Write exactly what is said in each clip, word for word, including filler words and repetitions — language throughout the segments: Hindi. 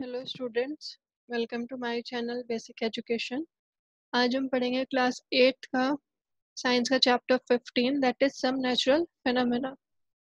Hello students, welcome to my channel basic education. आज हम पढ़ेंगे क्लास एट का साइंस का chapter fifteen, that is some natural phenomena.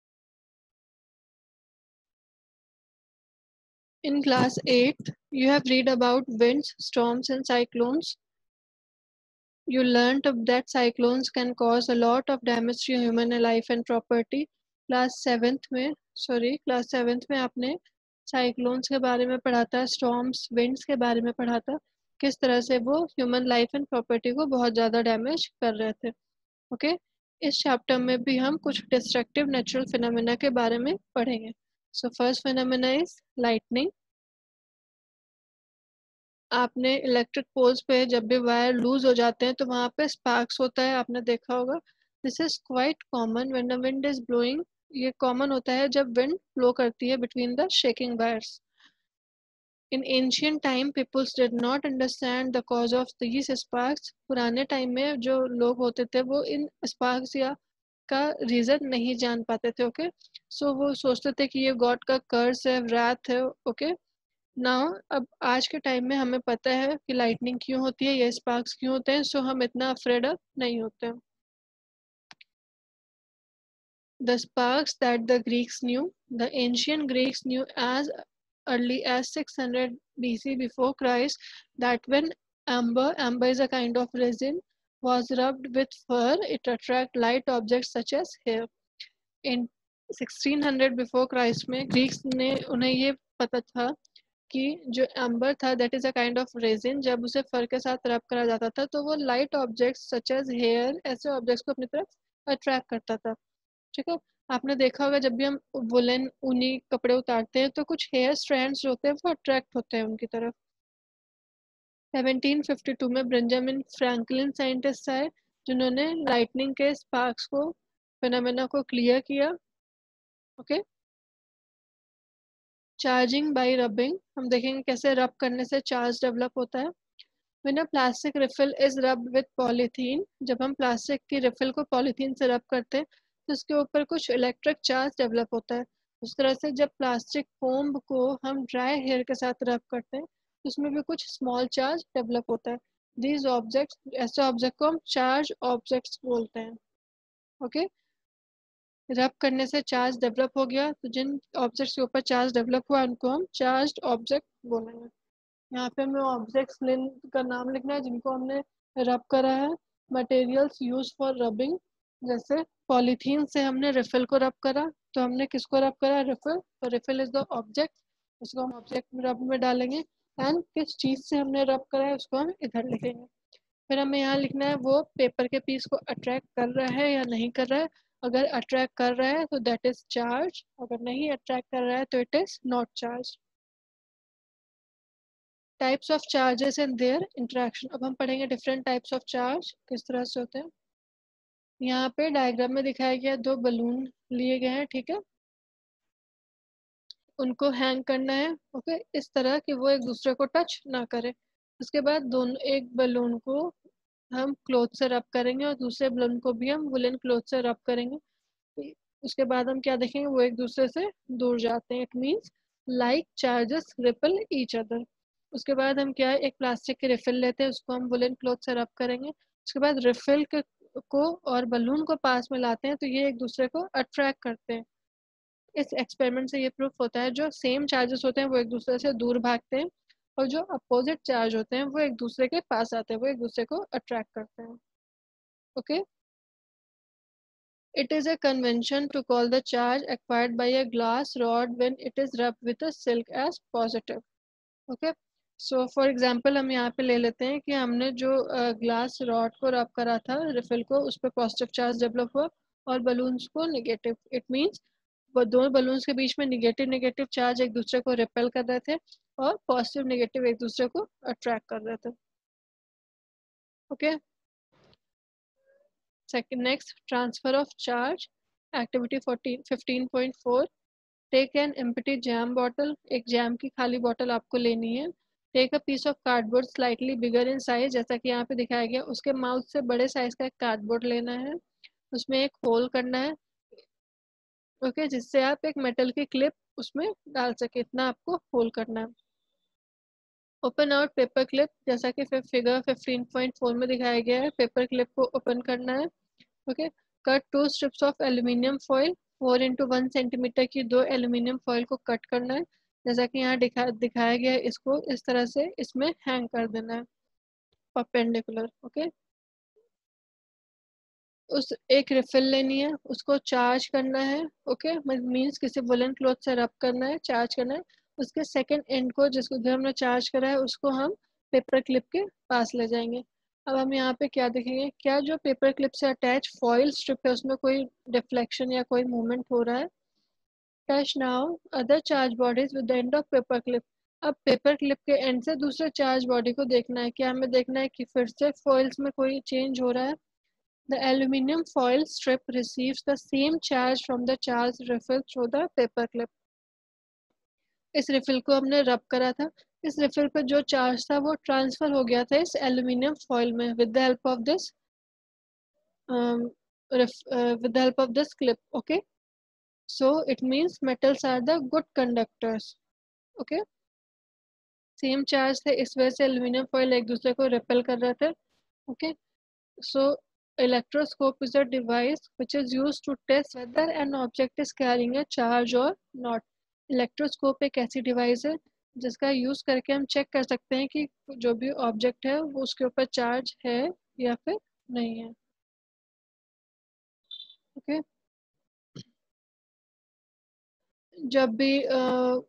In class eight you have read about winds, storms and cyclones. You learnt of that cyclones can cause a lot of damage to human life and property. Class seventh में सॉरी क्लास सेवेंथ में आपने साइक्लोन्स के बारे में पढ़ा था, स्टॉर्म्स, विंड्स के बारे में पढ़ा था, किस तरह से वो ह्यूमन लाइफ एंड प्रॉपर्टी को बहुत ज़्यादा डैमेज कर रहे थे। ओके, इस चैप्टर में भी हम कुछ डिस्ट्रक्टिव नेचुरल फिनोमेना के बारे में पढ़ेंगे। So first phenomena is lightning. आपने इलेक्ट्रिक पोल्स पे जब भी वायर लूज हो जाते हैं तो वहां पे स्पार्क्स होता है, आपने देखा होगा। This is quite common when the wind is blowing. ये कॉमन होता है जब विंड ब्लो करती है between the shaking wires. In ancient time peoples did not understand the cause of these sparks. पुराने टाइम में जो लोग होते थे वो इन स्पार्क्स या का रीजन नहीं जान पाते थे। ओके, सो वो सोचते थे कि ये गॉड का कर्स है, wrath है। ओके, नाउ अब आज के टाइम में हमें पता है कि लाइटनिंग क्यों होती है, ये स्पार्क्स क्यों होते हैं, सो हम इतना अफ्रेड अब नहीं होते हैं। The sparks that the Greeks knew, the ancient Greeks knew as early as six hundred B C before Christ that when amber, amber is a kind of resin, was rubbed with fur, it attract light objects such as hair. In sixteen hundred before Christ में ग्रीक्स ने उन्हें ये पता था कि जो एम्बर था that is a kind of resin, जब उसे फर के साथ रब करा जाता था तो वो light objects such as hair, ऐसे ऑब्जेक्ट्स को अपनी तरफ अट्रैक्ट करता था। ठीक है, आपने देखा होगा जब भी हम वुलन ऊनी कपड़े उतारते हैं तो कुछ हेयर स्ट्रैंड्स जो होते हैं वो अट्रैक्ट होते हैं उनकी तरफ। सेवनटीन फिफ्टी टू में बेंजामिन फ्रैंकलिन साइंटिस्ट आए जिन्होंने लाइटनिंग के स्पार्क्स को, फिनोमेना को क्लियर किया। ओके, चार्जिंग बाय रबिंग, हम देखेंगे कैसे रब करने से चार्ज डेवलप होता है। When a plastic refill is rubbed with polythene, जब हम प्लास्टिक की रिफिल को पॉलीथीन से रब करते हैं तो उसके ऊपर कुछ इलेक्ट्रिक चार्ज डेवलप होता है। उस तरह से जब प्लास्टिक फोम को हम ड्राई हेयर के साथ रब करते हैं तो उसमें भी कुछ स्मॉल चार्ज डेवलप होता है। दीज ऑब्जेक्ट्स, ऐसे ऑब्जेक्ट को हम चार्ज ऑब्जेक्ट्स बोलते हैं। ओके, रब करने से चार्ज डेवलप हो गया तो जिन ऑब्जेक्ट्स के ऊपर चार्ज डेवलप हुआ उनको हम चार्ज ऑब्जेक्ट बोलेंगे। यहाँ पे हमें ऑब्जेक्ट्स का नाम लिखना है जिनको हमने रब करा है। मटेरियल्स यूज फॉर रबिंग, जैसे पॉलीथीन से हमने रिफिल को रब करा तो हमने किसको रब करा, रिफिल, तो रिफिल इज द ऑब्जेक्ट, उसको हम ऑब्जेक्ट में रब में डालेंगे। एंड किस चीज से हमने रब करा है उसको हम इधर लिखेंगे। फिर हमें यहाँ लिखना है वो पेपर के पीस को अट्रैक्ट कर रहा है या नहीं कर रहा है। अगर अट्रैक्ट कर रहा है तो दैट इज चार्ज, अगर नहीं अट्रैक्ट कर रहा है तो it is not charge. Types of charges and their interaction, अब हम पढ़ेंगे डिफरेंट टाइप्स ऑफ चार्ज किस तरह से होते हैं। यहाँ पे डायग्राम में दिखाया गया दो बलून लिए गए हैं, ठीक है, उनको हैंग करना है। ओके, इस तरह कि वो एक दूसरे को टच ना करे। उसके बाद दोनों, एक बलून को हम क्लॉथ से रब करेंगे और दूसरे बलून को भी हम वुलन क्लॉथ से रब करेंगे। उसके बाद हम क्या देखेंगे, वो एक दूसरे से दूर जाते हैं। It means like charges repel each other. उसके बाद हम क्या है, एक प्लास्टिक की रिफिल लेते हैं, उसको हम वुलन क्लॉथ से रब करेंगे। उसके बाद रिफिल के को और बलून को पास में लाते हैं तो ये एक दूसरे को अट्रैक्ट करते हैं। इस एक्सपेरिमेंट से ये प्रूफ होता है जो सेम चार्जेस होते हैं वो एक दूसरे से दूर भागते हैं और जो अपोजिट चार्ज होते हैं वो एक दूसरे के पास आते हैं, वो एक दूसरे को अट्रैक्ट करते हैं। Okay, it is a convention to call the charge acquired by a glass rod when it is rubbed with a silk as positive. Okay, so for example हम यहाँ पे ले लेते हैं कि हमने जो ग्लास uh, रॉड को रब करा था रिफिल को, उस पर पॉजिटिव चार्ज डेवलप हुआ और बलून्स को नेगेटिव। इट मीन्स वो दोनों बलून्स के बीच में नेगेटिव नेगेटिव चार्ज एक दूसरे को रिपेल कर रहे थे और पॉजिटिव नेगेटिव एक दूसरे को अट्रैक्ट कर रहे थे। Okay okay? Second, next, transfer of charge. Activity fourteen fifteen point four. Take an empty jam bottle. एक जैम की खाली बॉटल आपको लेनी है। Take a piece of cardboard slightly bigger in size, जैसा कि यहाँ पे दिखाया गया, उसके माउथ से बड़े साइज का एक कार्डबोर्ड लेना है, उसमें एक होल करना है। ओके okay, जिससे आप एक मेटल की क्लिप उसमें डाल सके, इतना आपको होल करना है। ओपन आउट पेपर क्लिप, जैसा कि फिगर फिफ्टीन पॉइंट फोर में दिखाया गया है, पेपर क्लिप को ओपन करना है। Okay, cut two strips of aluminium foil, four into one centimetre की दो एल्यूमिनियम फॉइल को कट करना है, जैसा कि यहाँ दिखा दिखाया गया है। इसको इस तरह से इसमें हैंग कर देना है परपेंडिकुलर। ओके, उस एक रिफिल लेनी है, उसको चार्ज करना है। ओके, मीन्स किसी वुलन क्लॉथ से रब करना है, चार्ज करना है। उसके सेकेंड एंड को, जिसको जो हमने चार्ज करा है, उसको हम पेपर क्लिप के पास ले जाएंगे। अब हम यहाँ पे क्या देखेंगे, क्या जो पेपर क्लिप से अटैच फॉइल स्ट्रिप है उसमें कोई डिफ्लेक्शन या कोई मूवमेंट हो रहा है। Touch now other charge bodies with the end of paper clip. अब पेपर क्लिप के एंड से दूसरे चार्ज बॉडी को देखना है, क्या हमें देखना है कि फिर से फॉइल्स में कोई चेंज हो रहा है। The aluminium foil strip receives the same charge from the charge refill through the paper clip. इस रिफिल को हमने रब करा था, इस रिफिल पर जो चार्ज था वो ट्रांसफर हो गया था इस एल्यूमिनियम फॉइल में with the help of this with the help of this clip. Okay, so it means metals are the good conductors. Okay, same charge थे, इस वजह से एल्यूमिनियम फॉइल एक दूसरे को रिपेल कर रहे थे। Okay, so electroscope is a device which is used to test whether an object is carrying a charge or not. Electroscope एक ऐसी डिवाइस है जिसका यूज करके हम चेक कर सकते हैं कि जो भी ऑब्जेक्ट है वो उसके ऊपर चार्ज है या फिर नहीं है। Okay okay? जब भी uh,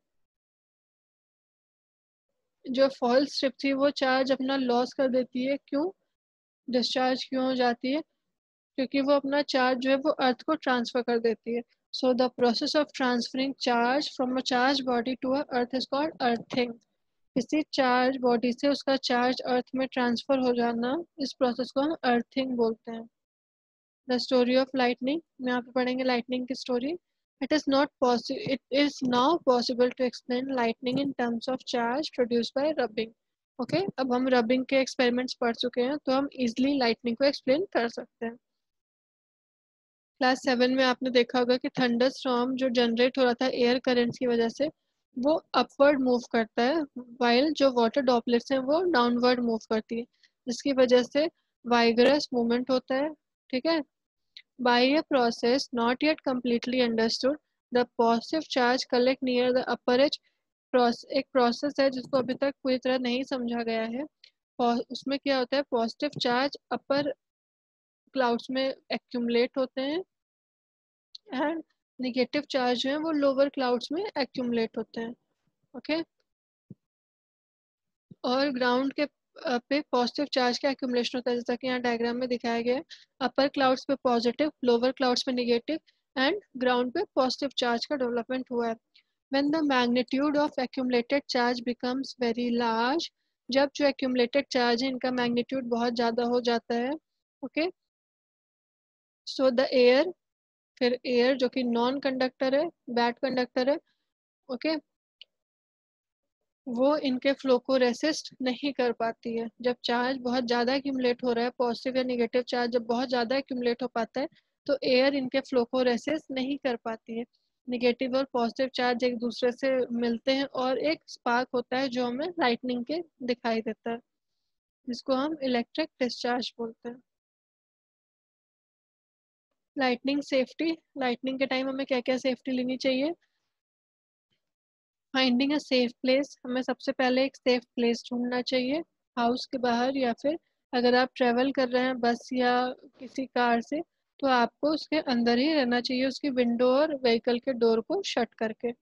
जो फॉइल स्ट्रिप थी वो चार्ज अपना लॉस कर देती है, क्यों डिस्चार्ज क्यों हो जाती है, क्योंकि वो अपना चार्ज जो है वो अर्थ को ट्रांसफर कर देती है। So the process of transferring charge from a charge body to a earth is called earthing. किसी चार्ज बॉडी से उसका चार्ज अर्थ में ट्रांसफर हो जाना, इस प्रोसेस को हम अर्थिंग बोलते हैं। द स्टोरी ऑफ लाइटनिंग, यहाँ पे पढ़ेंगे लाइटनिंग की story. It is not possible it is now possible to explain lightning in terms of charge produced by rubbing. Okay, अब हम रबिंग के एक्सपेरिमेंट्स पढ़ चुके हैं, तो हम इजिली लाइटनिंग को एक्सप्लेन कर सकते हैं। क्लास सेवन में आपने देखा होगा कि थंडर स्टॉर्म जो जनरेट हो रहा था एयर करंट्स की वजह से, वो अपवर्ड मूव करता है, वाइल जो वाटर ड्रॉपलेट्स हैं वो डाउनवर्ड मूव करती है, जिसकी वजह से वाइगरस मूवमेंट होता है। ठीक है, by a process not yet completely understood, the positive charge collect near the upper edge. एक प्रोसेस है जिसको अभी तक पूरी तरह नहीं समझा गया है। उसमें क्या होता है, पॉजिटिव चार्ज अपर क्लाउड्स में एक्यूमुलेट होते हैं एंड नेगेटिव चार्ज जो है वो लोअर क्लाउड्स में एक्यूमुलेट होते हैं। Okay okay? और ग्राउंड के पे पॉजिटिव चार्ज का एक्यूमुलेशन होता है, जैसा कि यहाँ डायग्राम में दिखाया गया है। अपर क्लाउड्स पे पॉजिटिव, लोअर क्लाउड्स पे नेगेटिव एंड ग्राउंड पे पॉजिटिव चार्ज का डेवलपमेंट हुआ है। When the magnitude of accumulated charge becomes very large, जब जो एक्यूमुलेटेड चार्ज है इनका मैग्नीट्यूड बहुत ज़्यादा हो जाता है। ओके, सो द एयर, फिर एयर जो कि नॉन कंडक्टर है, बैड कंडक्टर है, ओके okay? वो इनके फ्लो को रेसिस्ट नहीं कर पाती है। जब चार्ज बहुत ज़्यादा एक्यूमुलेट हो रहा है, पॉजिटिव या नेगेटिव चार्ज जब बहुत ज़्यादा एक्यूमुलेट हो पाता है, तो एयर इनके फ्लो को रेसिस्ट नहीं कर पाती है। नेगेटिव और पॉजिटिव चार्ज एक दूसरे से मिलते हैं और एक स्पार्क होता है जो हमें लाइटनिंग के दिखाई देता है, जिसको हम इलेक्ट्रिक डिस्चार्ज बोलते हैं। लाइटनिंग सेफ्टी, लाइटनिंग के टाइम हमें क्या क्या सेफ्टी लेनी चाहिए। फाइंडिंग अ सेफ प्लेस, हमें सबसे पहले एक सेफ प्लेस ढूंढना चाहिए, हाउस के बाहर, या फिर अगर आप ट्रेवल कर रहे हैं बस या किसी कार से, तो आपको उसके अंदर ही रहना चाहिए, उसकी विंडो और व्हीकल के डोर को शट करके।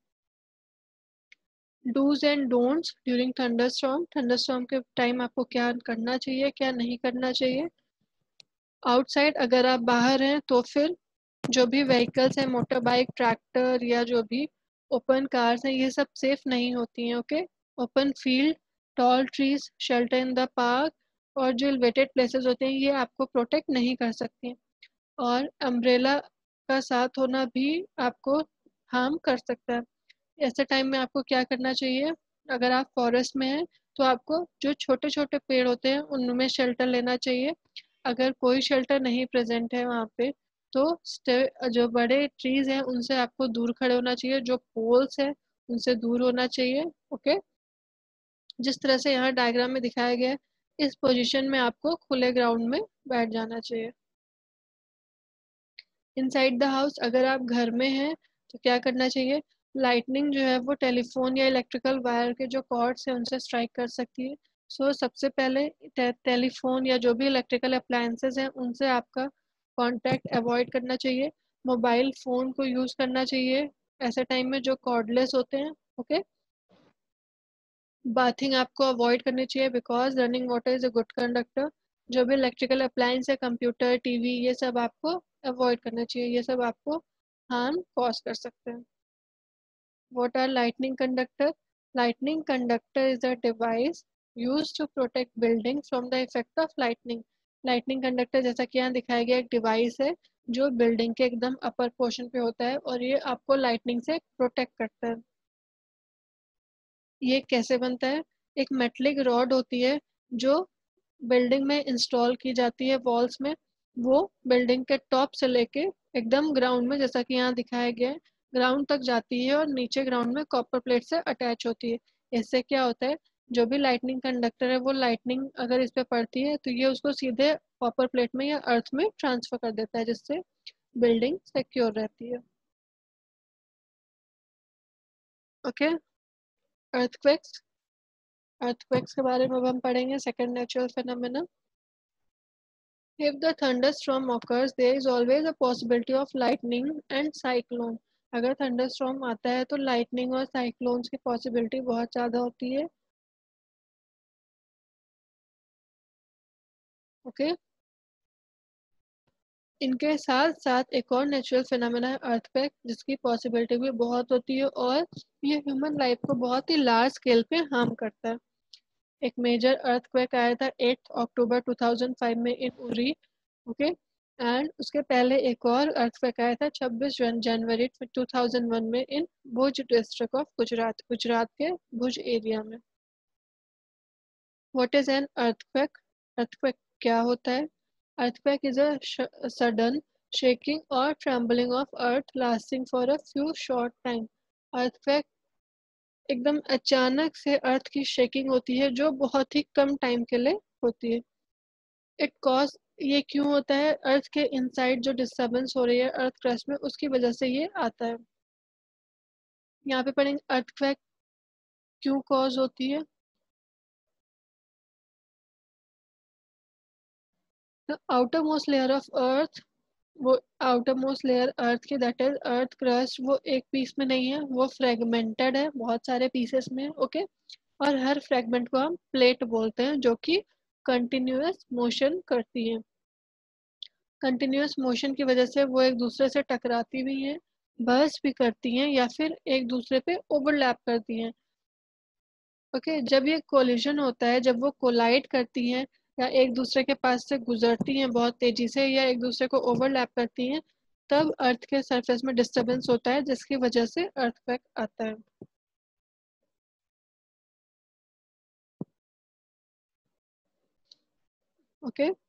Dos and don'ts during thunderstorm, thunderstorm के टाइम आपको क्या करना चाहिए, क्या नहीं करना चाहिए। आउटसाइड, अगर आप बाहर हैं तो फिर जो भी व्हीकल्स हैं, मोटर बाइक, ट्रैक्टर या जो भी ओपन कार्स हैं, ये सब सेफ नहीं होती हैं। Okay, open field, tall trees, shelter in the park और जो एलिवेटेड प्लेसेस होते हैं ये आपको प्रोटेक्ट नहीं कर सकते। और अम्ब्रेला का साथ होना भी आपको हार्म कर सकता है। ऐसे टाइम में आपको क्या करना चाहिए, अगर आप फॉरेस्ट में हैं तो आपको जो छोटे छोटे पेड़ होते हैं उनमें शेल्टर लेना चाहिए। अगर कोई शेल्टर नहीं प्रेजेंट है वहाँ पे, तो जो बड़े ट्रीज हैं उनसे आपको दूर खड़े होना चाहिए, जो पोल्स हैं उनसे दूर होना चाहिए। ओके, जिस तरह से यहाँ डायग्राम में दिखाया गया है, इस पोजीशन में आपको खुले ग्राउंड में बैठ जाना चाहिए। इनसाइड द हाउस अगर आप घर में हैं तो क्या करना चाहिए, लाइटनिंग जो है वो टेलीफोन या इलेक्ट्रिकल वायर के जो कॉर्ड्स हैं उनसे स्ट्राइक कर सकती है। सो so, सबसे पहले टे, टेलीफोन या जो भी इलेक्ट्रिकल अप्लायंसेस हैं उनसे आपका कांटेक्ट अवॉइड करना चाहिए। मोबाइल फ़ोन को यूज़ करना चाहिए ऐसे टाइम में जो कॉर्डलेस होते हैं। ओके, बाथिंग आपको अवॉइड करनी चाहिए because running water is a good conductor. जो भी इलेक्ट्रिकल अप्लायंस है, कंप्यूटर, टीवी, ये सब आपको अवॉइड करना चाहिए, ये सब आपको हार्म कॉज कर सकते हैं। What are lightning conductor? Lightning conductor is a device used to protect buildings from the effect of lightning. Lightning conductor जैसा कि यहाँ दिखाया गया एक डिवाइस है जो बिल्डिंग के एकदम अपर पोर्शन पे होता है और ये आपको लाइटनिंग से प्रोटेक्ट करता है। ये कैसे बनता है, एक मेटलिक रॉड होती है जो बिल्डिंग में इंस्टॉल की जाती है वॉल्स में। वो बिल्डिंग के टॉप से लेके एकदम ग्राउंड में, जैसा कि यहाँ दिखाया गया है, ग्राउंड तक जाती है और नीचे ग्राउंड में कॉपर प्लेट से अटैच होती है। इससे क्या होता है, जो भी लाइटनिंग कंडक्टर है वो लाइटनिंग अगर इस पे पड़ती है तो ये उसको सीधे कॉपर प्लेट में या अर्थ में ट्रांसफर कर देता है, जिससे बिल्डिंग सिक्योर रहती है। Okay, earthquakes. अर्थक्वेक्स के बारे में अब हम पढ़ेंगे, second natural phenomena. If the thunderstorm occurs, there is always a possibility of lightning and cyclone. अगर thunderstorm आता है तो lightning और cyclones की possibility बहुत ज़्यादा होती है। Okay okay? इनके साथ साथ एक और नेचुरल फिनोमेना है अर्थक्वेक, जिसकी पॉसिबिलिटी भी बहुत होती है और ये ह्यूमन लाइफ को बहुत ही लार्ज स्केल पे हार्म करता है। एक मेजर अर्थक्वेक आया था eight October two thousand five में इन उरी। ओके, एंड उसके पहले एक और अर्थक्वेक आया था छब्बीस जनवरी टू थाउजेंड वन में in Bhuj district of Gujarat, Gujarat के भुज एरिया में। What is an earthquake? Earthquake क्या होता है? Earthquake is a sudden shaking और trembling of earth lasting for a few short time. Earthquake एकदम अचानक से अर्थ की शेकिंग होती है जो बहुत ही कम टाइम के लिए होती है। इट कॉज, ये क्यों होता है, अर्थ के इनसाइड जो डिस्टर्बेंस हो रही है अर्थ क्रस्ट में उसकी वजह से ये आता है। यहाँ पे पढ़ेंगे अर्थक्वेक क्यों कॉज होती है। The outer most layer of earth, वो आउटर मोस्ट लेयर अर्थ की, दैट इज अर्थ क्रस्ट, वो एक पीस में नहीं है, वो फ्रेगमेंटेड है बहुत सारे पीसेस में। ओके, और हर फ्रेगमेंट को हम प्लेट बोलते हैं जो कि कंटिन्यूअस मोशन करती है। कंटिन्यूअस मोशन की वजह से वो एक दूसरे से टकराती भी हैं, बर्स्ट भी करती हैं या फिर एक दूसरे पे ओवरलैप करती हैं। ओके okay, जब ये कोलिजन होता है, जब वो कोलाइड करती हैं या एक दूसरे के पास से गुजरती हैं बहुत तेजी से या एक दूसरे को ओवरलैप करती हैं, तब अर्थ के सरफेस में डिस्टरबेंस होता है जिसकी वजह से अर्थक्वेक आता है। Okay okay?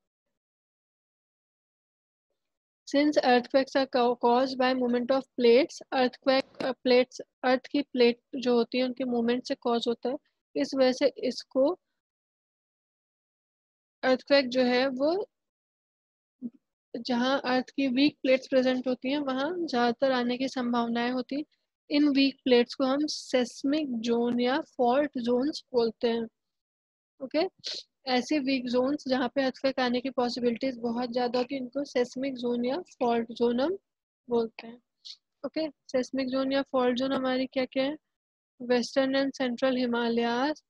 Since earthquakes are caused by movement of plates, earthquake uh, plates, earth की प्लेट जो होती है उनके मूवमेंट से कॉज होता है, इस वजह से इसको अर्थक्वेक जो है वो, जहाँ अर्थ की वीक प्लेट्स प्रेजेंट होती हैं वहाँ ज़्यादातर आने की संभावनाएं होती। इन वीक प्लेट्स को हम सेस्मिक जोन या फॉल्ट जोन्स बोलते हैं। ओके, ऐसे वीक जोन्स जहाँ पे अर्थक्वेक आने की पॉसिबिलिटीज बहुत ज़्यादा होती है, इनको सेस्मिक जोन या फॉल्ट जोन हम बोलते हैं। ओके, सेस्मिक जोन या फॉल्ट जोन हमारी क्या क्या है, western and central Himalayas,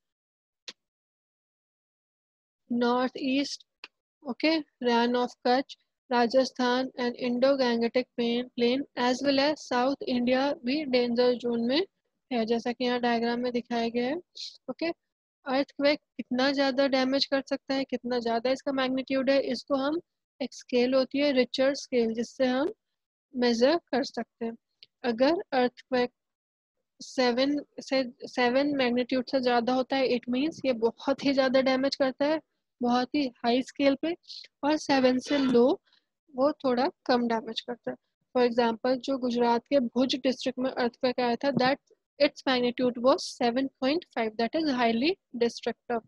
north east, okay, Rann of Kutch, Rajasthan and Indo Gangetic plain as well as south India भी डेंजर जोन में है, जैसा कि यहाँ डायग्राम में दिखाया गया है। ओके, अर्थक्वेक कितना ज़्यादा डैमेज कर सकता है, कितना ज़्यादा इसका मैग्नीट्यूड है, इसको हम, एक स्केल होती है रिचर्ड स्केल, जिससे हम मेजर कर सकते हैं। अगर अर्थक्वेक सेवन से सेवन मैग्नीट्यूड से ज़्यादा होता है, इट मीन्स ये बहुत ही ज़्यादा डैमेज करता है, बहुत ही हाई स्केल पे। और सेवन से लो वो थोड़ा कम डैमेज करता है। फॉर एग्जांपल जो गुजरात के भुज डिस्ट्रिक्ट में अर्थक्वेक आया था, that its magnitude was seven point five, that is highly destructive.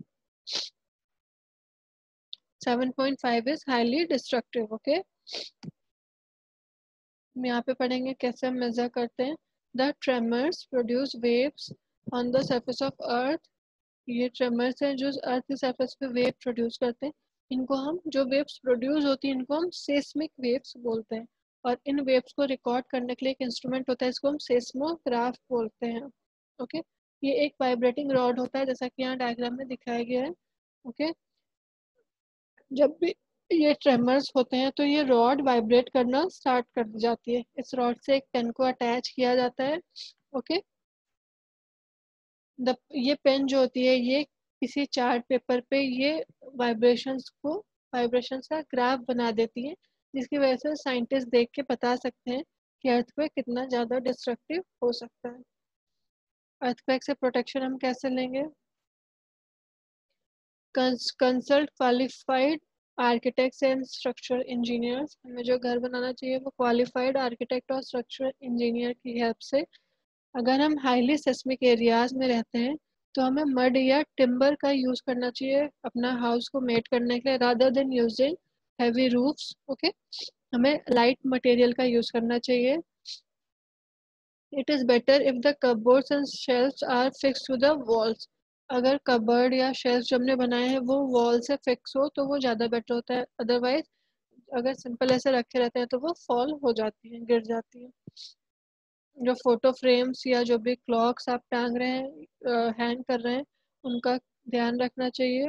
seven point five is highly destructive. Okay okay? हम यहाँ पे पढ़ेंगे कैसे हम मेजर करते हैं. The tremors produce waves on the surface of earth. ये ट्रेमर्स हैं जो अर्थ की सरफेस पे वेव प्रोड्यूस करते हैं. इनको हम, जो वेव्स प्रोड्यूस होती हैं इनको हम सेस्मिक वेव्स बोलते हैं. और इन वेव्स को रिकॉर्ड करने के लिए एक इंस्ट्रूमेंट होता है, इसको हम सेस्मोग्राफ बोलते हैं. Okay okay? ये एक वाइब्रेटिंग रॉड होता है जैसा कि यहाँ डायग्राम में दिखाया गया है. Okay okay? जब भी ये ट्रेमर्स होते हैं तो ये रॉड वाइब्रेट करना स्टार्ट कर जाती है. इस रॉड से एक पेन को अटैच किया जाता है. Okay okay? द ये पेन जो होती है ये किसी चार्ट पेपर पे ये वाइब्रेशंस को वाइब्रेशंस का ग्राफ बना देती है, जिसकी वजह से साइंटिस्ट देख के बता सकते हैं कि अर्थक्वेक कितना ज़्यादा डिस्ट्रक्टिव हो सकता है. अर्थक्वेक से प्रोटेक्शन हम कैसे लेंगे? Consult qualified architects and structure engineers. हमें जो घर बनाना चाहिए वो क्वालिफाइड आर्किटेक्ट और स्ट्रक्चर इंजीनियर की हेल्प से. अगर हम हाईली सेस्मिक एरियाज में रहते हैं तो हमें मड या टिम्बर का यूज करना चाहिए अपना हाउस को मेड करने के लिए, rather than using heavy roofs. Okay, हमें लाइट मटेरियल का यूज करना चाहिए. It is better if the cupboards and shelves are fixed to the walls. अगर कबर्ड या शेल्फ जो हमने बनाए हैं वो वॉल से फिक्स हो तो वो ज़्यादा बेटर होता है. अदरवाइज अगर सिंपल ऐसे रखे रहते हैं तो वो फॉल हो जाती है, गिर जाती है. जो फोटो फ्रेम्स या जो भी क्लॉक्स आप टांग रहे हैं, हैंग कर रहे हैं, उनका ध्यान रखना चाहिए.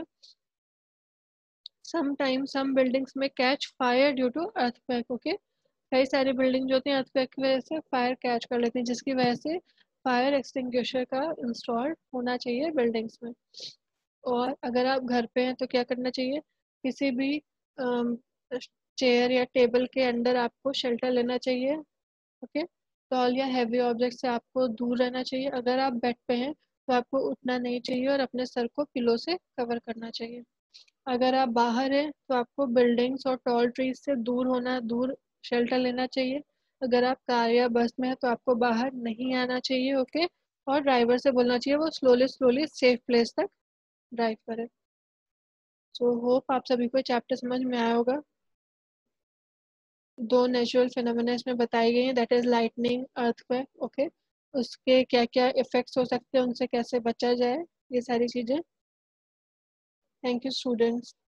समटाइम्स सम बिल्डिंग्स में catch fire due to earthquake. Okay, कई सारी बिल्डिंग जो होती हैं अर्थक्वेक की वजह से फायर कैच कर लेती हैं, जिसकी वजह से फायर एक्सटिंग्विशर का इंस्टॉल होना चाहिए बिल्डिंग्स में. और अगर आप घर पे हैं तो क्या करना चाहिए? किसी भी चेयर या टेबल के अंडर आपको शेल्टर लेना चाहिए. ओके, टॉल या हैवी ऑब्जेक्ट से आपको दूर रहना चाहिए. अगर आप बेड पे हैं तो आपको उठना नहीं चाहिए और अपने सर को पिलो से कवर करना चाहिए. अगर आप बाहर हैं तो आपको बिल्डिंग्स और टॉल ट्रीज से दूर होना, दूर शेल्टर लेना चाहिए. अगर आप कार या बस में हैं तो आपको बाहर नहीं आना चाहिए. ओके, और ड्राइवर से बोलना चाहिए वो स्लोली स्लोली सेफ प्लेस तक ड्राइव करे. सो होप आप सभी को चैप्टर समझ में आया होगा. दो नेचुरल फिनोमेना इसमें बताई गई हैं, that is lightning, earthquake. Okay, उसके क्या क्या इफेक्ट्स हो सकते हैं, उनसे कैसे बचा जाए, ये सारी चीज़ें. Thank you students.